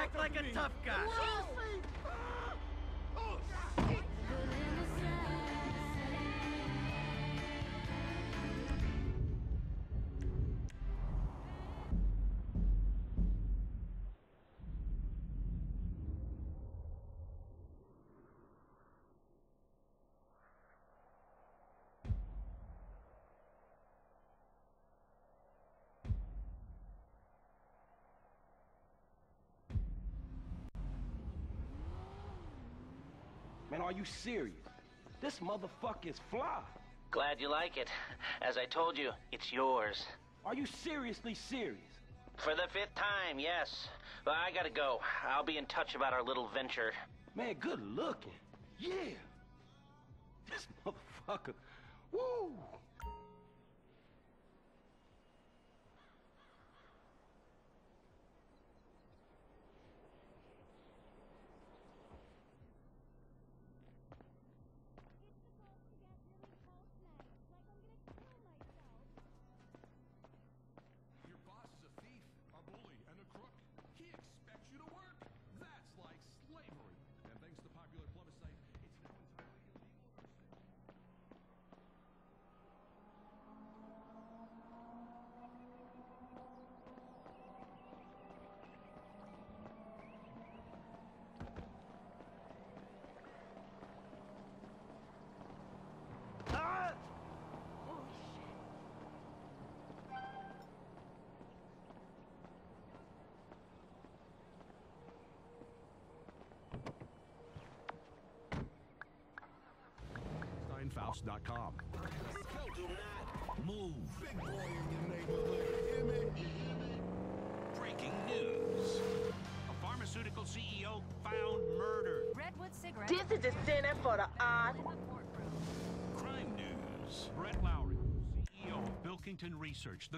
Act like a tough guy. Man, are you serious? This motherfucker is fly. Glad you like it. As I told you, it's yours. Are you seriously serious? For the 5th time, yes. But I gotta go. I'll be in touch about our little venture. Man, good looking. Yeah. This motherfucker. Woo. Faust.com. Do not move. Big boy in your neighborhood. Breaking news. A pharmaceutical CEO found murdered. Redwood cigarettes. This is a center for the art. Crime news. Brett Lowry, CEO of Bilkington Research.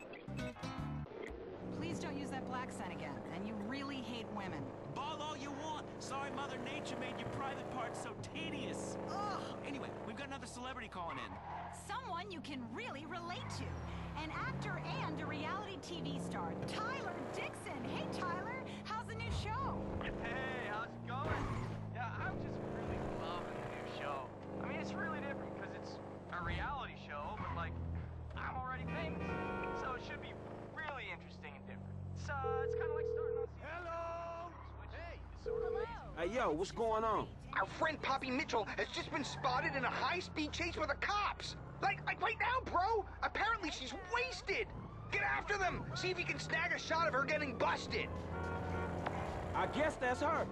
Please don't use that black scent again. And you really hate women. Ball all you want. Sorry Mother Nature made your private parts so tedious. Ugh. Anyway, we've got another celebrity calling in. Someone you can really relate to. An actor and a reality TV star, Tyler Dixon. Hey, Tyler, how's the new show? Hey, how's it going? Yeah, I'm just really loving the new show. I mean, it's really different because it's a reality show, but like, I'm already famous. So it should be really interesting and different. It's kind of like starting on season. Hello! Hey! Hey, yo, what's going on? Our friend Poppy Mitchell has just been spotted in a high-speed chase with the cops. Like right now, bro. Apparently she's wasted. Get after them. See if you can snag a shot of her getting busted. I guess that's her.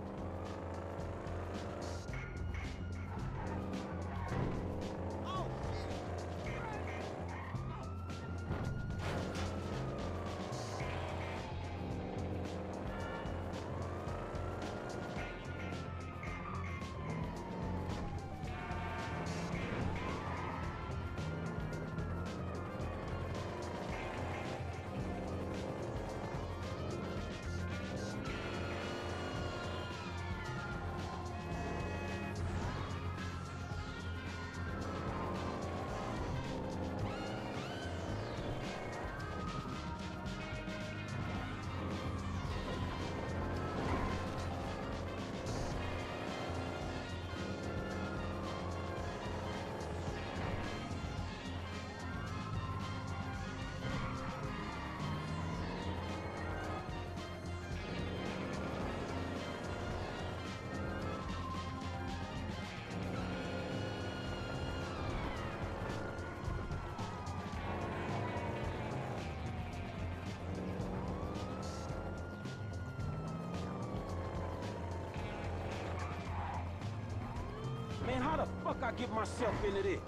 Man, how the fuck I get myself into this?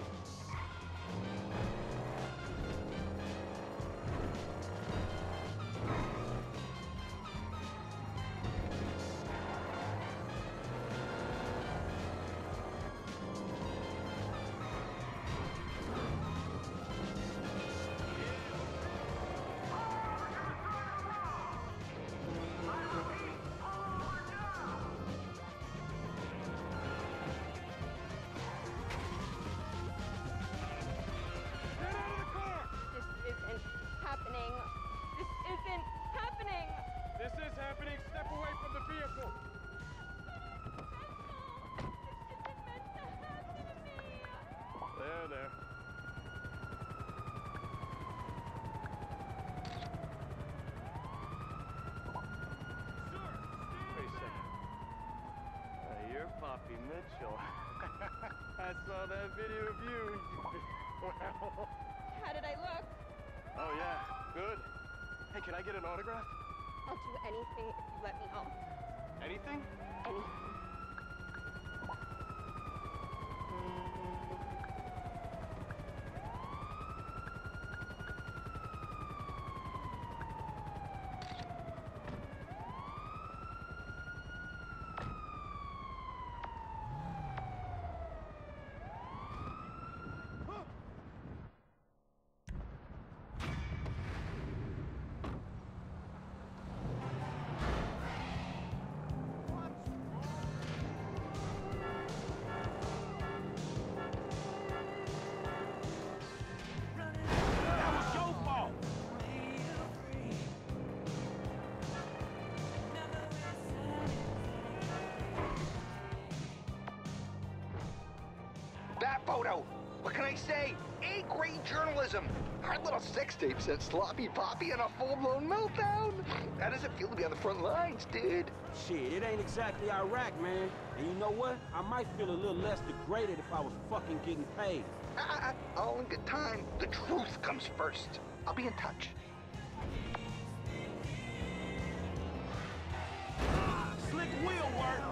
I saw that video of you. Wow. How did I look? Oh, yeah. Good. Hey, can I get an autograph? I'll do anything if you let me off. Anything? Anything. That was your fault. That photo! What can I say? A-grade journalism! Our little sex tape sent Sloppy Poppy in a full-blown meltdown! How does it feel to be on the front lines, dude? Shit, it ain't exactly Iraq, man. And you know what? I might feel a little less degraded if I was fucking getting paid. All in good time. The truth comes first. I'll be in touch. Slick wheel work.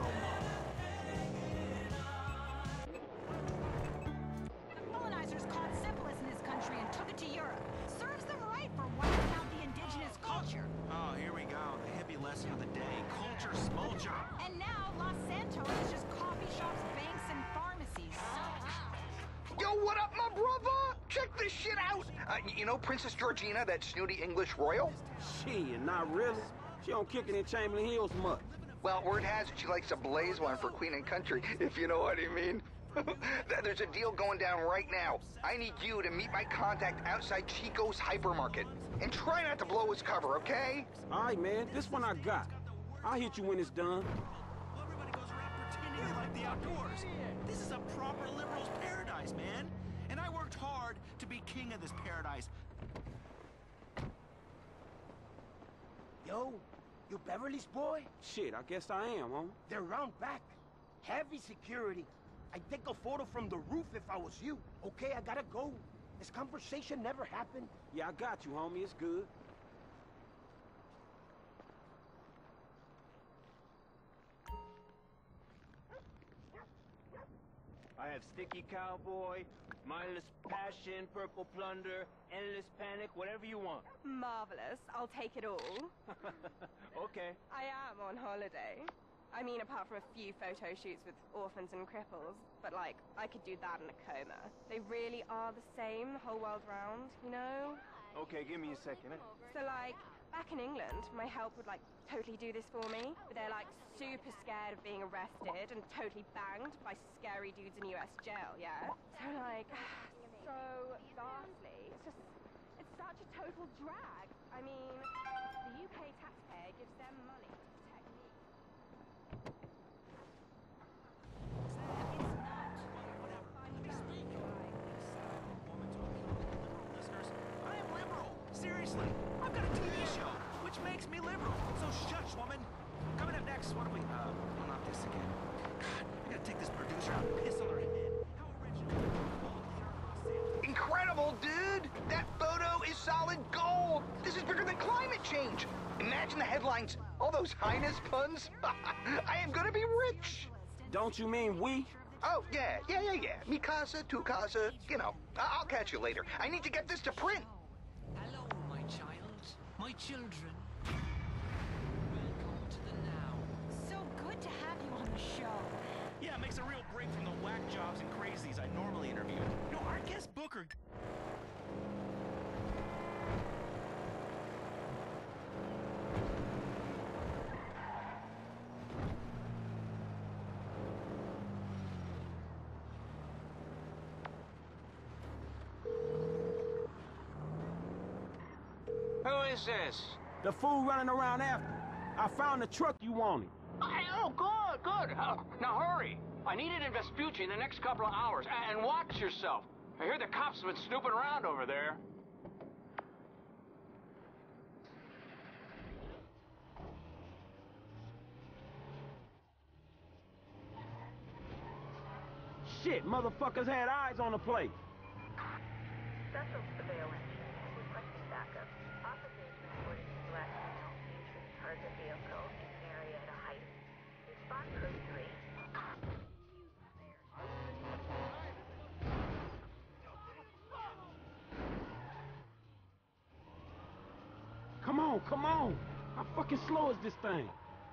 The colonizers caught syphilis in this country and took it to Europe. Serves them right for wiping out the indigenous culture. Oh, here we go. The hippie lesson of the day. Culture smulcher. And now Los Santos is just coffee shops, banks, and pharmacies. Yo, what up, my brother? Check this shit out! You know Princess Georgina, that snooty English royal? Shit, not really. She don't kick it in Chamberlain Hills much. Well, word has it she likes to blaze one for Queen and Country, if you know what I mean. There's a deal going down right now. I need you to meet my contact outside Chico's hypermarket. And try not to blow his cover, okay? All right, man, this one I got. I'll hit you when it's done. Well, everybody goes around pretending they like the outdoors. This is a proper liberal's paradise, man. And I worked hard to be king of this paradise. Yo, you Beverly's boy? Shit, I guess I am, homie. They're round back. Heavy security. I'd take a photo from the roof if I was you. Okay, I gotta go. This conversation never happened. Yeah, I got you, homie. It's good. I have Sticky Cowboy, Mindless Passion, Purple Plunder, Endless Panic, whatever you want. Marvelous. I'll take it all. Okay. I am on holiday. I mean, apart from a few photo shoots with orphans and cripples. But, like, I could do that in a coma. They really are the same the whole world round, you know? Okay, give me a second. So, like, back in England, my help would, like, totally do this for me. But they're, like, super scared of being arrested and totally banged by scary dudes in US jail, yeah? So, like, so vastly, it's such a total drag. I mean, the UK taxpayer gives them money to protect me. Listeners, I am liberal. Seriously, I've got a TV show, which makes me liberal. So shush, woman. Coming up next, what do we, well, not this again. God, I gotta take this producer out and piss on her head. How original. Incredible, dude! That photo is solid gold! This is bigger than climate change! Imagine the headlines. All those highness puns. I am gonna be rich! Don't you mean we? Oh, yeah. Mi casa, tu casa. You know, I'll catch you later. I need to get this to print. Hello, my child. My children. Welcome to the now. So good to have you on the show. Yeah, it makes a real break from the whack jobs and crazies I normally interview. No, our guest booker... Who is this? The fool running around after. I found the truck you wanted. Oh, good. Now hurry. I need it in Vespucci in the next couple of hours. And watch yourself. I hear the cops have been snooping around over there. shit, motherfuckers had eyes on the place. Central surveillance requesting backup. Officers reported a black male entering target vehicle in an area at a height. Response code 3. Come on, come on. How fucking slow is this thing?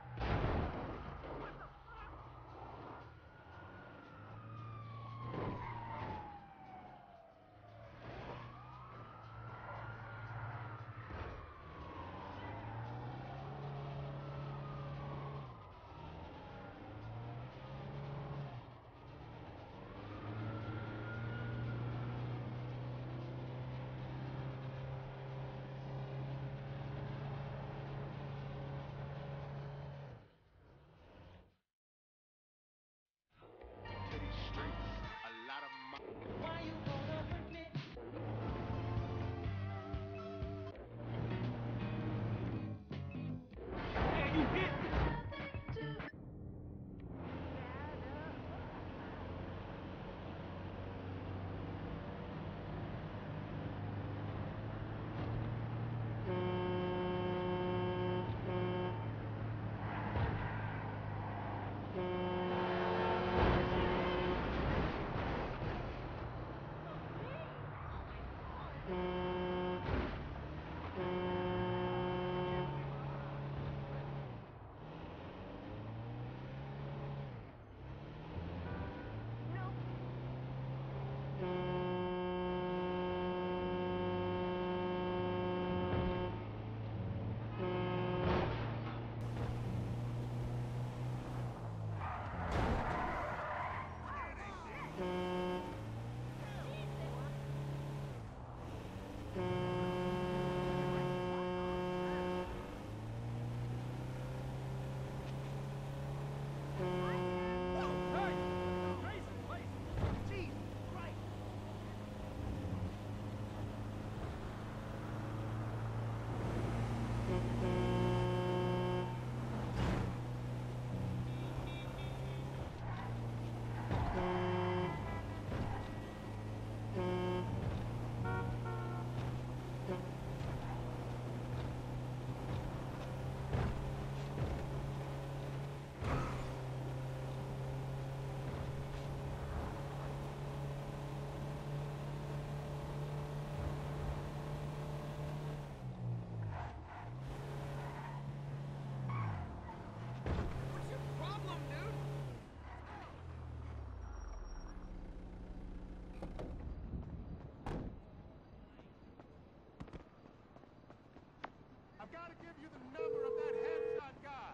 I've got to give you the number of that headshot guy.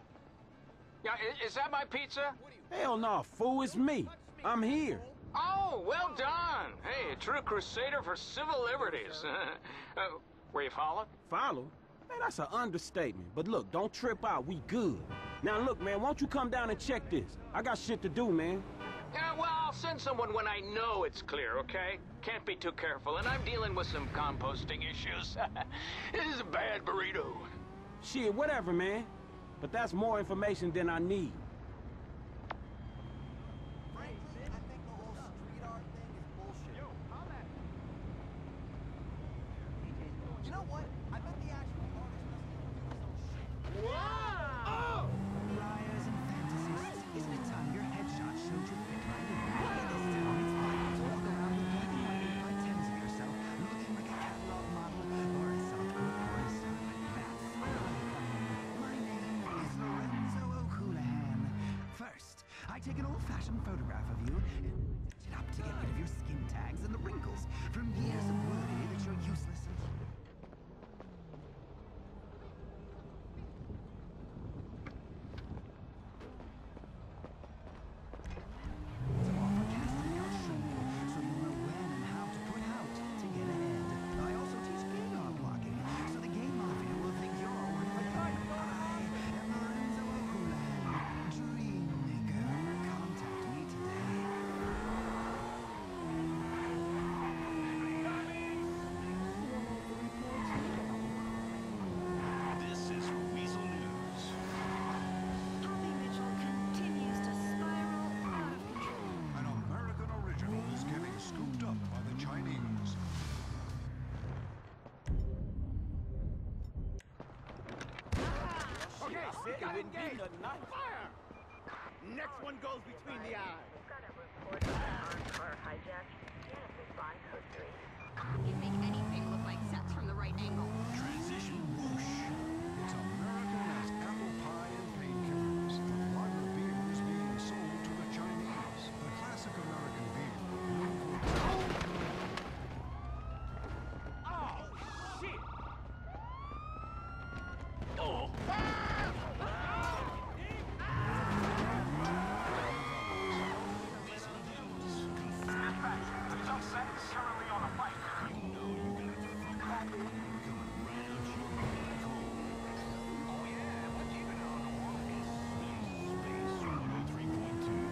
Yeah, is that my pizza? Hell no, fool, it's me. I'm here. Oh, well done. Hey, a true crusader for civil liberties. Were you followed? Follow? Man, that's an understatement. But look, don't trip out. We good. Now look, man, won't you come down and check this? I got shit to do, man. Yeah, well, I'll send someone when I know it's clear, okay? Can't be too careful, and I'm dealing with some composting issues. This is a bad burrito. Shit, whatever, man. But that's more information than I need. Frankly, I think the whole street art thing is bullshit. Yo, you know what? I bet the actual artist must have some shit. Wow! Liars and fantasists. Isn't it time your headshot showed you fit right in? In this town, it's fine to walk around with black and white implied tens of yourself, looking like a catalog model or a softcore porn star. That's my name is Lorenzo O'Houlihan. First, I take an old-fashioned photograph of you and mix it up to get rid of your skin tags and the wrinkles from years of worry that you're useless and said it wouldn't be nothing nice. Fire! Next one goes between the eyes. We've got a report on an armed car hijack. Unit respond code 3. You make anything look like sex from the right angle. Transition whoosh. It's American as apple pie and painkillers. Lager beer is being sold to the Chinese. The classic American beer. Oh, shit! Oh! Currently on a bike. You know you got the coming round your black hole. Oh yeah, we're keeping it on the water. Space 103.2.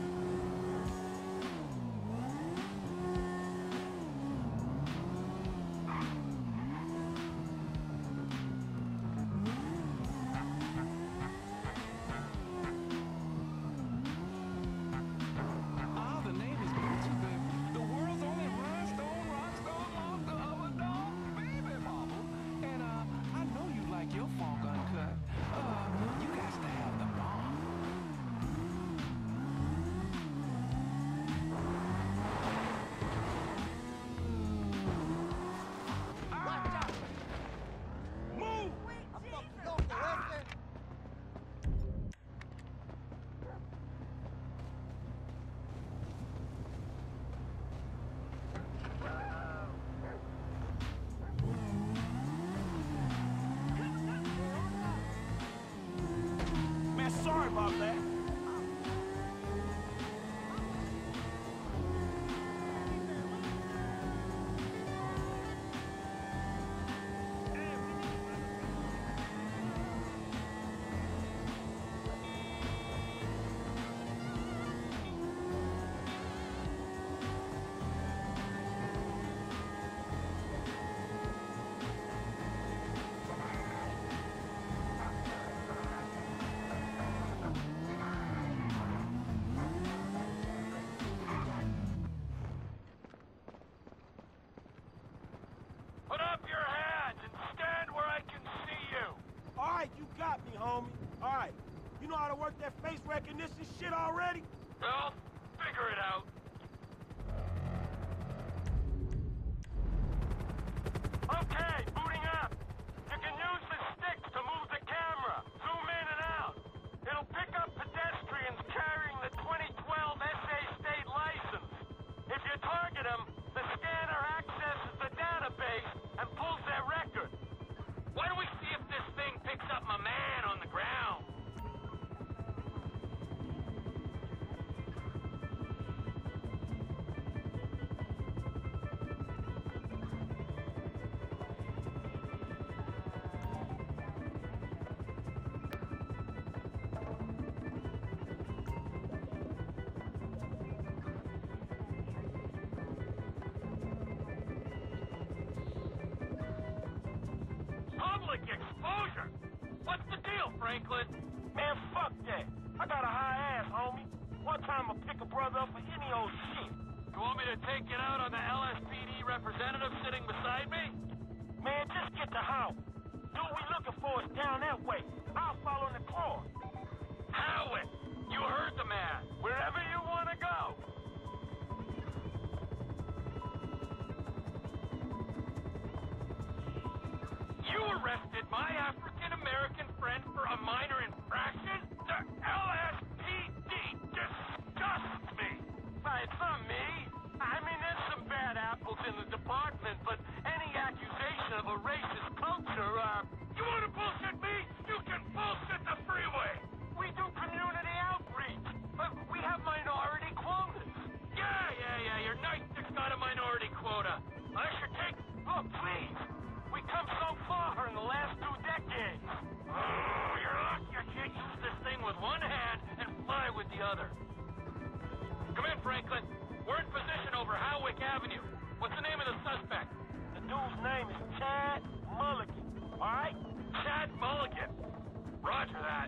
Ah, the name is Gucci, baby. The world's only rhinestone, rockstone, monster of a dog, baby mama. And, I know you like your funk uncut. You got to have the bomb. Watch out! Move! I'm fucking loco, este. Man, sorry about that. Put up your hands and stand where I can see you. All right, you got me, homie. All right. You know how to work that face recognition shit already? Well, figure it out. Okay, booting up. You can use the sticks to move the camera. Zoom in and out. It'll pick up pedestrians carrying the 2012 SA state license. If you target them, the scanner accesses the database and pulls their record. Why don't we see if this thing picks up my man on the ground? Public exposure? What's the deal, Franklin? Man, fuck that. I got a high ass, homie. One time I'll pick a brother up for any old shit. You want me to take it out on the LSPD representative sitting beside me? Man, just get the house. Dude we looking for is down that way. I'll follow in the car. Howitt, you heard the man. Wherever you want to go. You arrested my African-American friend for a minor infraction? The LSPD disgusts me. It's not me. I mean, there's some bad apples in the department, but any accusation of a racist culture, you want to bullshit me? You can bullshit the freeway. We do community outreach, but we have minority quotas. Yeah, your night stick's got a minority quota. I should take... Look, please. We come so far in the last 2 decades. Oh, you're lucky I can't use this thing with one hand and fly with the other. Come in, Franklin. We're in position over Howick Avenue. What's the name of the suspect? The dude's name is Chad Mulligan. All right? Chad Mulligan. Roger that.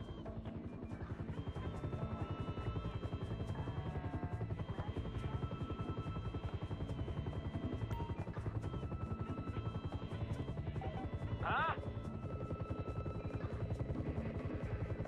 Huh?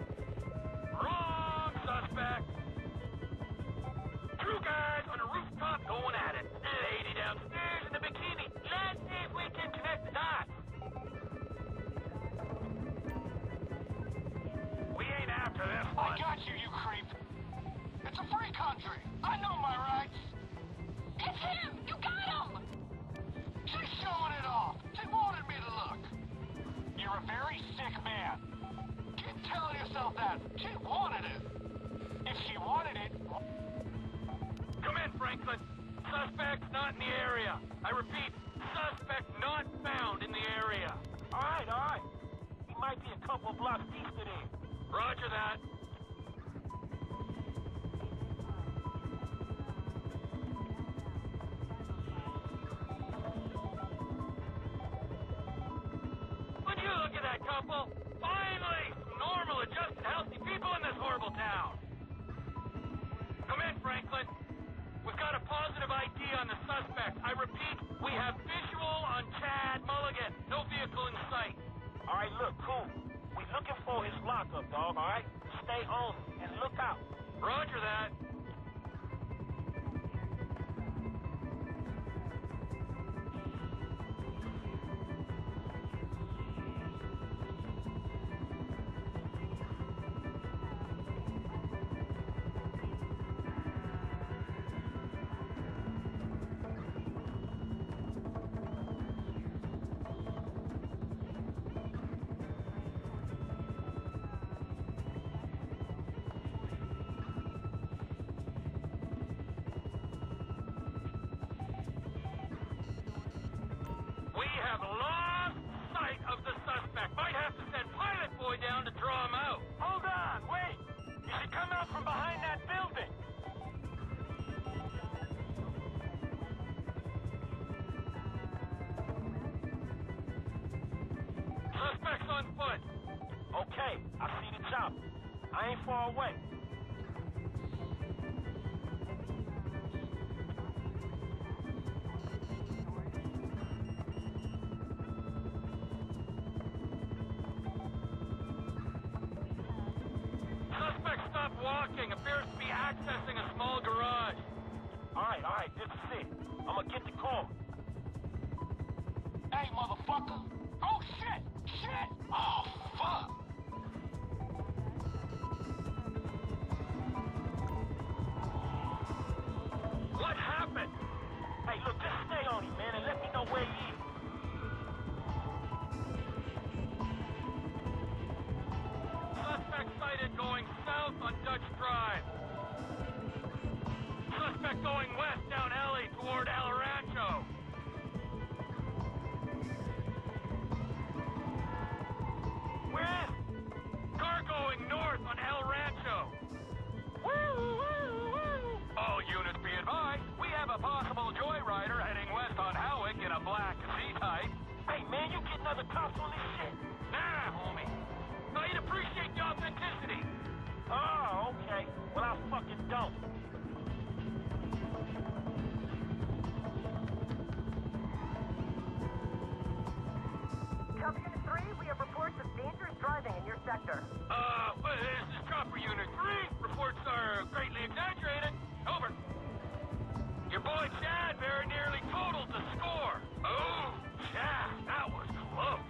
dick man. Keep telling yourself that. She wanted it. If she wanted it... Come in, Franklin. Suspect not in the area. I repeat, suspect not found in the area. All right. He might be a couple blocks east of there. Roger that. Would you look at that couple? Finally, some normal, adjusted, healthy people in this horrible town. Come in, Franklin. We've got a positive ID on the suspect. I repeat, we have visual on Chad Mulligan. No vehicle in sight. All right, look, cool. We looking for his lockup, dog, all right? Stay on him and look out. Roger that. We have lost sight of the suspect. Might have to send Pilot Boy down to draw him out. Hold on, wait. You should come out from behind that building. Suspect's on foot. Okay, I see the chopper. I ain't far away. Suspect stopped walking. Appears to be accessing a small garage. All right, this is it. I'm gonna get the call. Hey, motherfucker. Oh, shit. Oh, fuck. What happened? Hey, look, just stay on him, man, and let me know where he is. Suspect sighted going south on Dutch Drive. Suspect going west down alley toward El Rancho. Where is he? Car going north on El Rancho. All units be advised, we have a possible joyrider heading west on Howick in a black Z-Type. Hey, man, you getting other cops on this shit? Nah, homie. I'd appreciate the authenticity. Oh, okay. Well, I fucking don't. Company 3, we have reports of dangerous driving in your sector. Well, this is Chopper Unit 3. Reports are greatly exaggerated. Over. Your boy Chad very nearly totaled the score. Oh, Chad, that was close.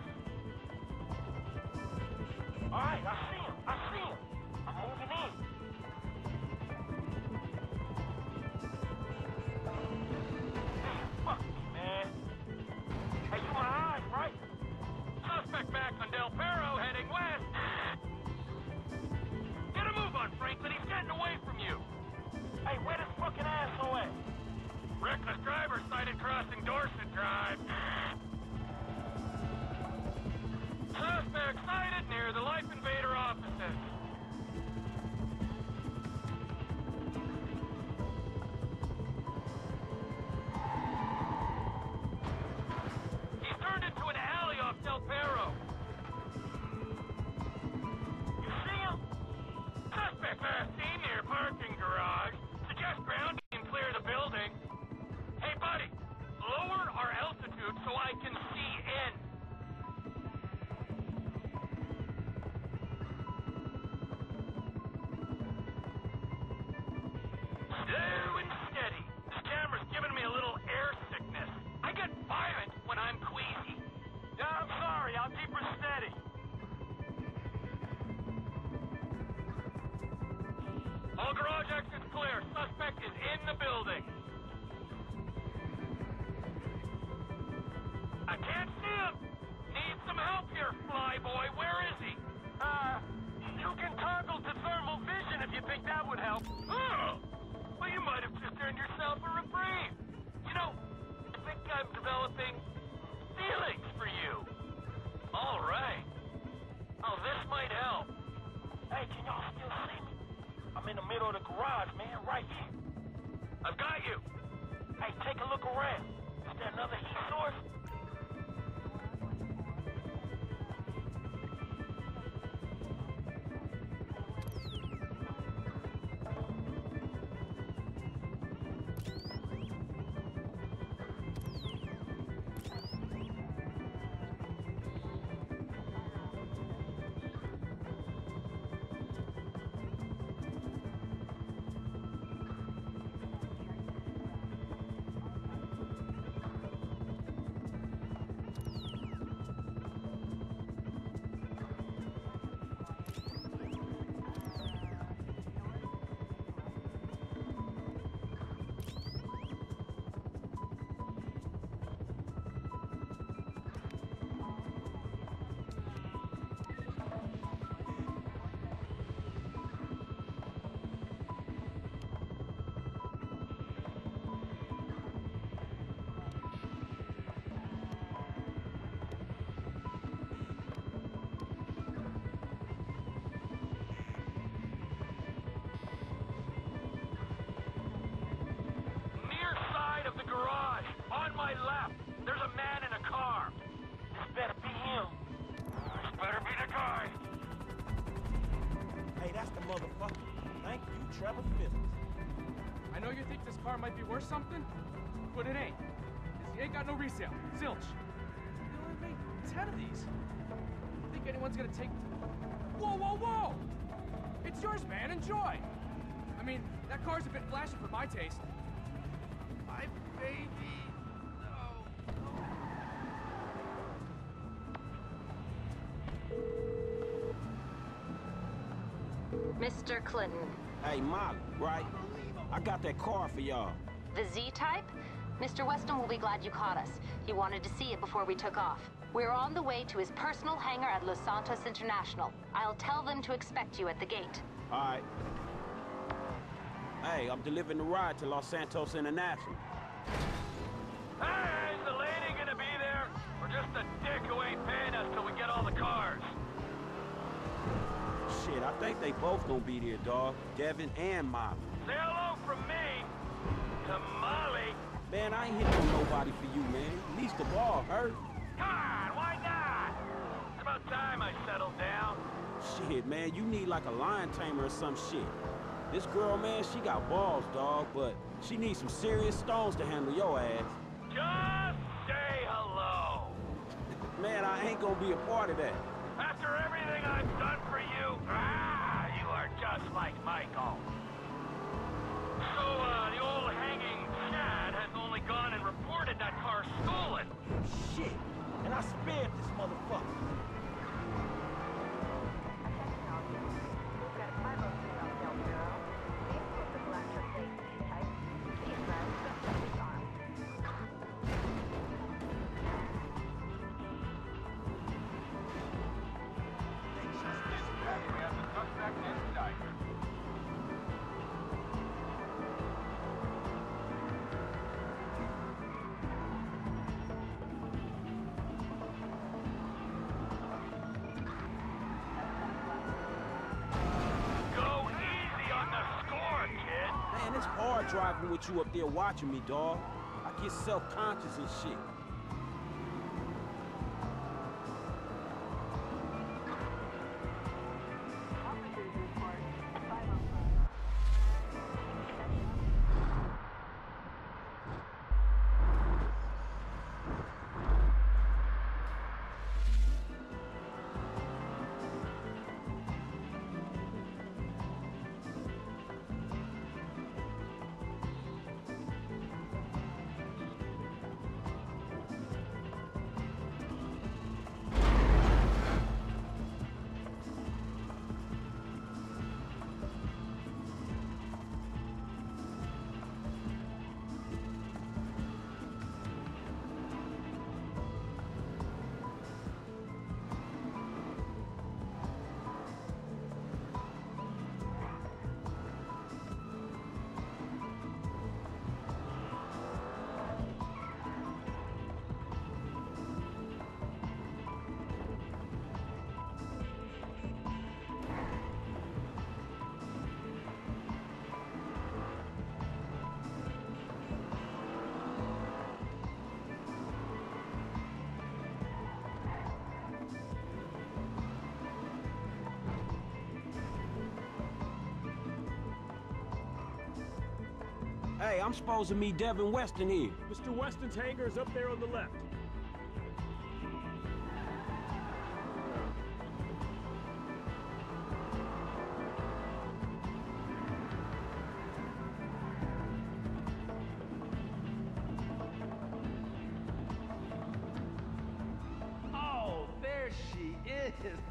All right, I see him. I'm moving in. Fuck me, man. Hey, you my eyes, right? Suspect back on Del Perro heading west. Get a move on, Franklin. He's getting away from you. Hey, where this fucking asshole at? Reckless driver sighted crossing Dorset Drive. Suspect sighted near the Life Invader offices. He's turned into an alley off Del Perro. You see him? Suspect last seen near parking garage. Suggest grounding and clear the building. Hey, buddy, lower our altitude so I can see in. Slow and steady. This camera's giving me a little air sickness. I get violent when I'm queasy. Yeah, I'm sorry. I'll keep her steady. All garage exits clear. Suspect is in the building. I can't see him. Need some help here, flyboy. Where is might help. Hey, can y'all still see me? I'm in the middle of the garage, man, right here. I've got you. Hey, take a look around. Is there another heat source? Trevor Phillips. I know you think this car might be worth something, but it ain't. 'Cause you ain't got no resale. Zilch. You only made 10 of these. Think anyone's gonna take... Whoa, whoa, whoa! It's yours, man. Enjoy! I mean, that car's a bit flashy for my taste. My baby... Mr. Clinton. Hey, Molly, right? I got that car for y'all. The Z-Type? Mr. Weston will be glad you caught us. He wanted to see it before we took off. We're on the way to his personal hangar at Los Santos International. I'll tell them to expect you at the gate. All right. Hey, I'm delivering the ride to Los Santos International. Hey, is the lady gonna be there? Or just a dick who ain't paying us till we get all the cars? Shit, I think they both gonna be there, dawg. Devin and Molly. Say hello from me to Molly. Man, I ain't hitting on nobody for you, man. At least the ball hurt. Come on, why not? It's about time I settled down. Shit, man, you need like a lion tamer or some shit. This girl, man, she got balls, dawg, but she needs some serious stones to handle your ass. Just say hello. Man, I ain't gonna be a part of that. After everything I've done for you, you are just like Michael. So, the old hanging Chad has only gone and reported that car stolen. Shit, and I spared this motherfucker. It's hard driving with you up there watching me, dawg. I get self-conscious and shit. Hey, I'm supposed to meet Devin Weston here. Mr. Weston's hangar is up there on the left. Oh, there she is.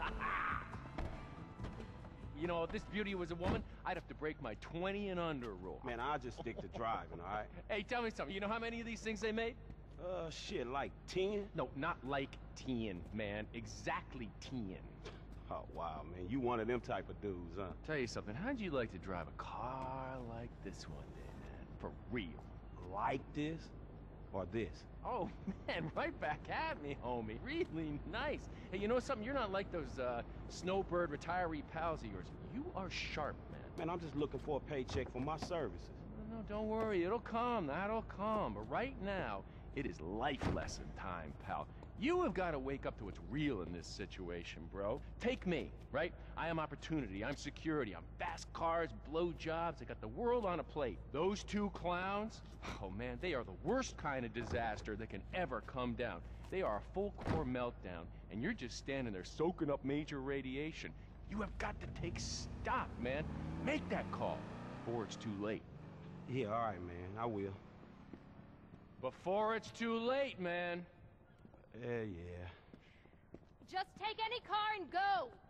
You know, if this beauty was a woman, I'd have to break my 20 and under rule. Man, I'll just stick to driving, all right? Hey, tell me something. You know how many of these things they made? Shit, like 10? No, not like 10, man. Exactly 10. Oh, wow, man. You one of them type of dudes, huh? Tell you something. How'd you like to drive a car like this one day, man? For real. Like this? Or this? Oh, man, right back at me, homie. Really nice. Hey, you know something? You're not like those, snowbird retiree pals of yours. You are sharp, man. Man, I'm just looking for a paycheck for my services. No, don't worry. It'll come. That'll come. But right now, it is life lesson time, pal. You have got to wake up to what's real in this situation, bro. Take me, right? I am opportunity. I'm security. I'm fast cars, blow jobs. I got the world on a plate. Those two clowns, oh, man, they are the worst kind of disaster that can ever come down. They are a full-core meltdown, and you're just standing there soaking up major radiation. You have got to take stock, man. Make that call before it's too late. Yeah, all right, man. I will. Before it's too late, man. Yeah. Just take any car and go.